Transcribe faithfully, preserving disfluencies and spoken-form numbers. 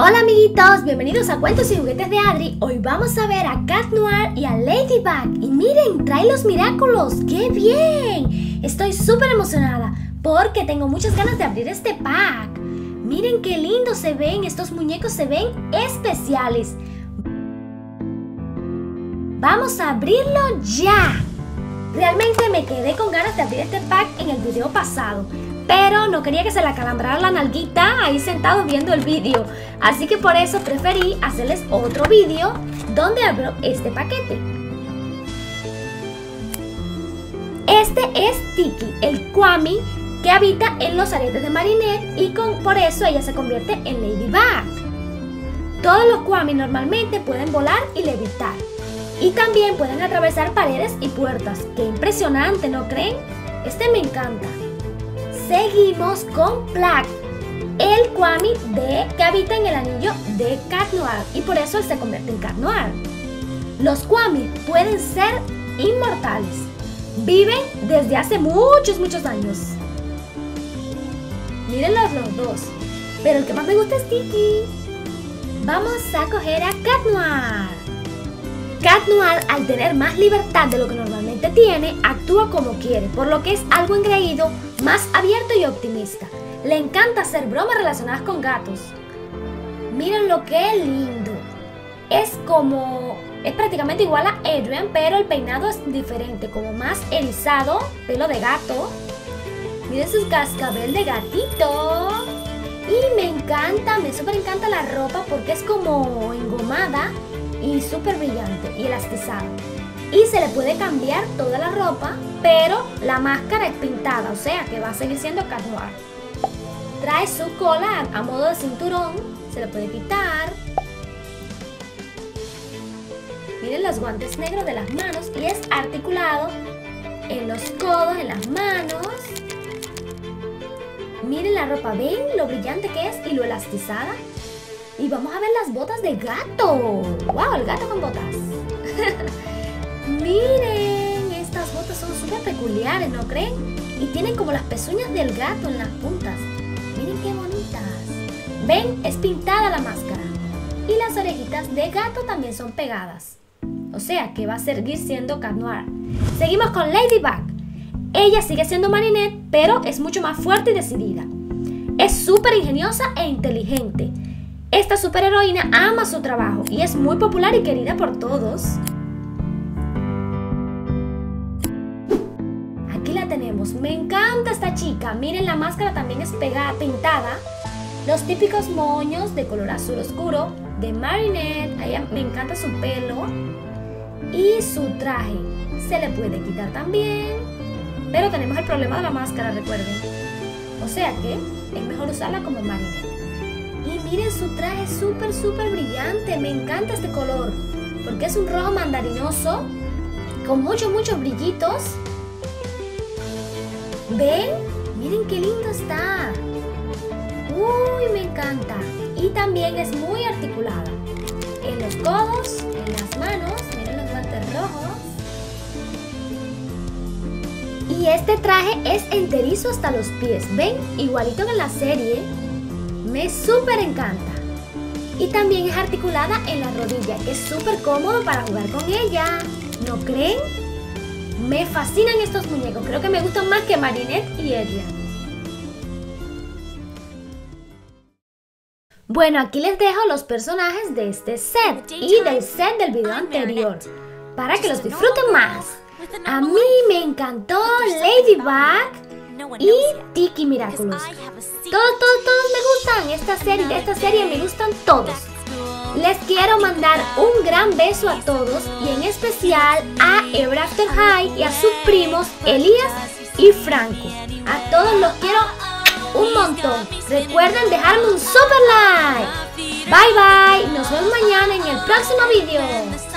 Hola amiguitos, bienvenidos a Cuentos y Juguetes de Adri. Hoy vamos a ver a Cat Noir y a Ladybug. Y miren, trae los Miraculous. ¡Qué bien! Estoy súper emocionada porque tengo muchas ganas de abrir este pack. Miren qué lindo se ven, estos muñecos se ven especiales. Vamos a abrirlo ya. Realmente me quedé con ganas de abrir este pack en el video pasado, pero no quería que se le acalambrara la nalguita ahí sentado viendo el vídeo. Así que por eso preferí hacerles otro vídeo donde abro este paquete. Este es Tiki, el Kwami que habita en los aretes de Marinette y con, por eso ella se convierte en Ladybug. Todos los Kwami normalmente pueden volar y levitar. Y también pueden atravesar paredes y puertas. ¡Qué impresionante! ¿No creen? Este me encanta. Seguimos con Plak, el Kwami de, que habita en el anillo de Cat Noir. Y por eso él se convierte en Cat Noir. Los Kwami pueden ser inmortales. Viven desde hace muchos, muchos años. Mírenlos los dos. Pero el que más me gusta es Tiki. Vamos a coger a Cat Noir. Cat Noir, al tener más libertad de lo que normalmente tiene, actúa como quiere, por lo que es algo engreído, más abierto y optimista. Le encanta hacer bromas relacionadas con gatos. Miren lo que lindo. Es como... es prácticamente igual a Adrian, pero el peinado es diferente, como más erizado, pelo de gato. Miren sus cascabel de gatito. Y me encanta, me súper encanta la ropa porque es como engomada y súper brillante y elastizada. Y se le puede cambiar toda la ropa, pero la máscara es pintada, o sea que va a seguir siendo Cat Noir. Trae su cola a modo de cinturón, se le puede quitar. Miren los guantes negros de las manos y es articulado en los codos, en las manos. Miren la ropa, ven lo brillante que es y lo elastizada. Y vamos a ver las botas de gato. ¡Wow! El gato con botas. Miren, estas botas son súper peculiares, ¿no creen? Y tienen como las pezuñas del gato en las puntas. Miren qué bonitas. ¿Ven? Es pintada la máscara. Y las orejitas de gato también son pegadas. O sea que va a seguir siendo Cat Noir. Seguimos con Ladybug. Ella sigue siendo Marinette, pero es mucho más fuerte y decidida. Es súper ingeniosa e inteligente. Esta superheroína ama su trabajo y es muy popular y querida por todos. Aquí la tenemos. Me encanta esta chica. Miren, la máscara también es pegada, pintada. Los típicos moños de color azul oscuro de Marinette. A ella me encanta su pelo. Y su traje se le puede quitar también. Pero tenemos el problema de la máscara, recuerden. O sea que es mejor usarla como Marinette. Y miren su traje súper, súper brillante. Me encanta este color porque es un rojo mandarinoso con muchos, muchos brillitos. ¿Ven? Miren qué lindo está. Uy, me encanta. Y también es muy articulada. En los codos, en las manos. Miren los guantes rojos. Y este traje es enterizo hasta los pies. ¿Ven? Igualito que en la serie. Me súper encanta. Y también es articulada en la rodilla, que es súper cómodo para jugar con ella. ¿No creen? Me fascinan estos muñecos. Creo que me gustan más que Marinette y Adrian. Bueno, aquí les dejo los personajes de este set y del set del video anterior para que los disfruten más. A mí me encantó Ladybug y Tiki Miraculous. Todos, todos, todos me gustan. Esta serie, de esta serie me gustan todos. Les quiero mandar un gran beso a todos y en especial a Ever After High y a sus primos Elías y Franco. A todos los quiero un montón. Recuerden dejarme un super like. Bye bye. Nos vemos mañana en el próximo video.